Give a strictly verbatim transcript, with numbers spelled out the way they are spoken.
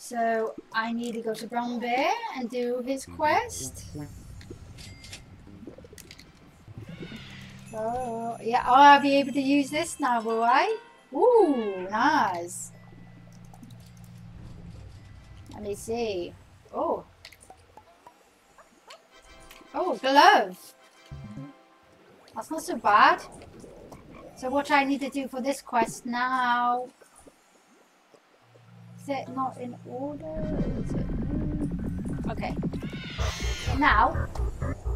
So I need to go to Brown Bear and do his quest. Oh, yeah. Oh, I'll be able to use this now, will I? Ooh, nice. Let me see. Oh. Oh, glove. That's not so bad. So what I need to do for this quest now? Is it not in order? Is it... Okay. Now,